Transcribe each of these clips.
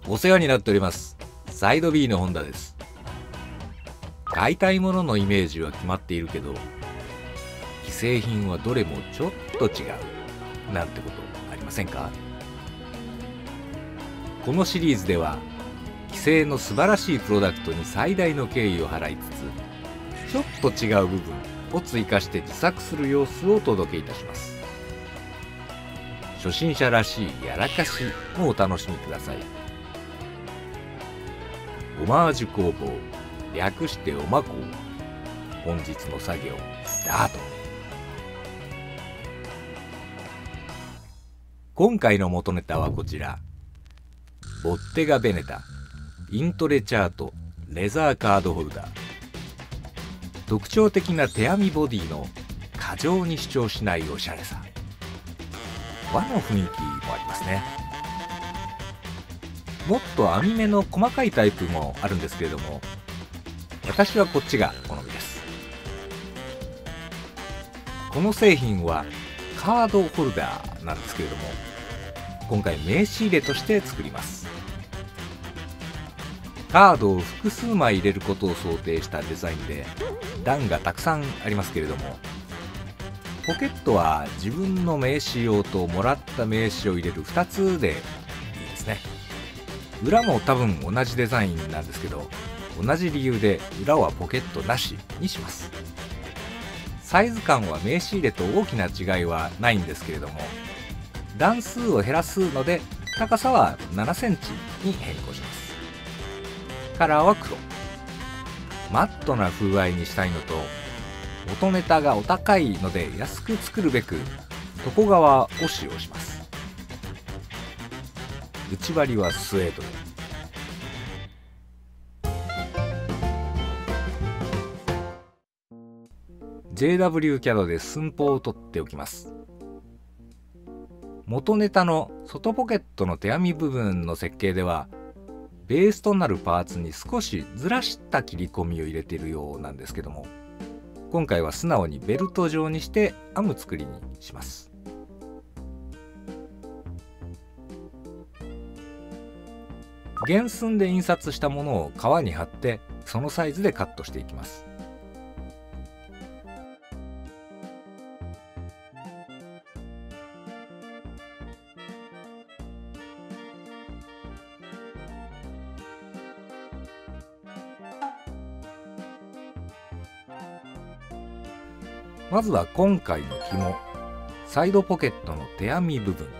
お世話になっております。サイド B の本田です。買いたいもののイメージは決まっているけど、既製品はどれもちょっと違うなんてことありませんか？このシリーズでは既製の素晴らしいプロダクトに最大の敬意を払いつつ、ちょっと違う部分を追加して自作する様子をお届けいたします。初心者らしいやらかしもお楽しみください。オマージュ工房、略してオマ工。本日の作業スタート。今回の元ネタはこちら。ボッテガ・ベネタイントレチャートレザーカードホルダー。特徴的な手編みボディの過剰に主張しないおしゃれさ、和の雰囲気もありますね。もっと編み目の細かいタイプもあるんですけれども、私はこっちが好みです。この製品はカードホルダーなんですけれども、今回名刺入れとして作ります。カードを複数枚入れることを想定したデザインで、段がたくさんありますけれども、ポケットは自分の名刺用ともらった名刺を入れる2つでいいですね。裏も多分同じデザインなんですけど、同じ理由で裏はポケットなしにします。サイズ感は名刺入れと大きな違いはないんですけれども、段数を減らすので高さは7センチに変更します。カラーは黒。マットな風合いにしたいのと、元ネタがお高いので安く作るべく床側を使用します。内張りはスウェードで。JW キャドで寸法を取っておきます。元ネタの外ポケットの手編み部分の設計では、ベースとなるパーツに少しずらした切り込みを入れているようなんですけども、今回は素直にベルト状にして編む作りにします。原寸で印刷したものを革に貼って、そのサイズでカットしていきます。まずは今回の紐、サイドポケットの手編み部分。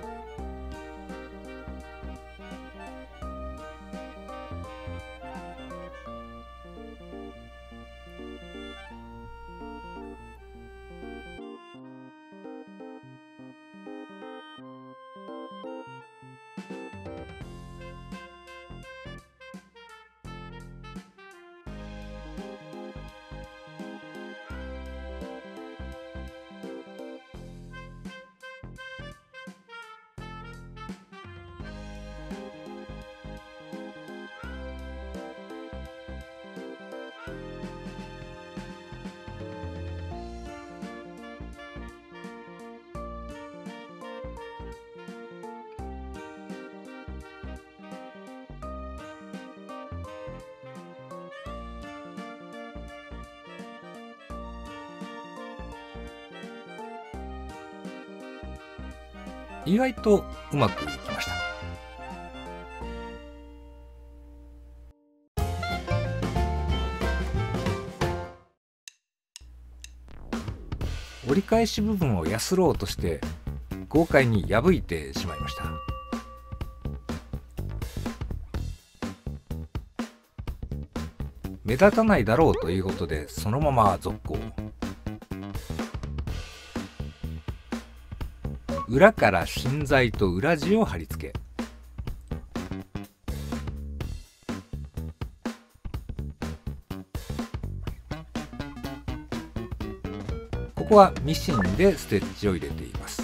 意外とうまくいきました。折り返し部分をやすろうとして豪快に破いてしまいました。目立たないだろうということでそのまま続行。裏から芯材と裏地を貼り付け、ここはミシンでステッチを入れています。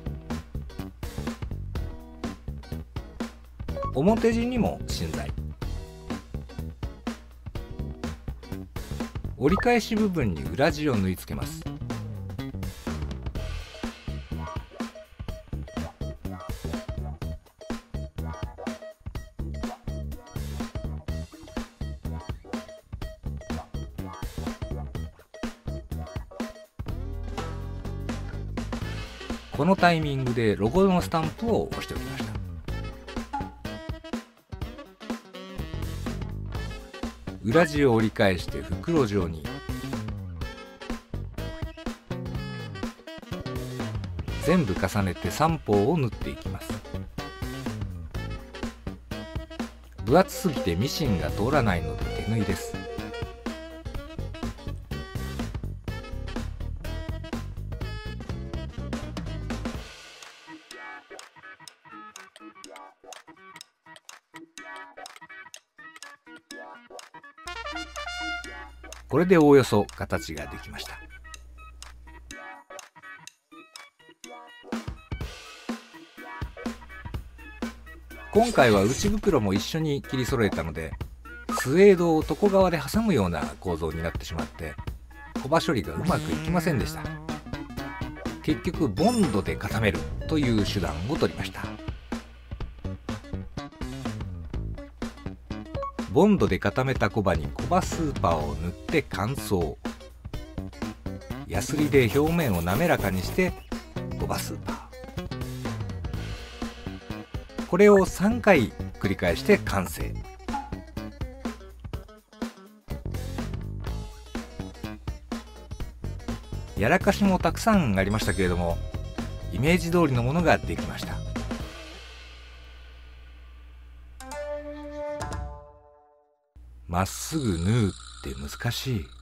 表地にも芯材、折り返し部分に裏地を縫い付けます。 このタイミングでロゴのスタンプを押しておきました。裏地を折り返して袋状に。全部重ねて3方を縫っていきます。分厚すぎてミシンが通らないので手縫いです。これでおおよそ形ができました。今回は内袋も一緒に切り揃えたので、スエードを床側で挟むような構造になってしまって、コバ処理がうまくいきませんでした。結局ボンドで固めるという手段を取りました。ボンドで固めたコバにコバスーパーを塗って乾燥。ヤスリで表面を滑らかにしてコバスーパー。これを3回繰り返して完成。やらかしもたくさんありましたけれども、イメージ通りのものができました。まっすぐ縫うって難しい。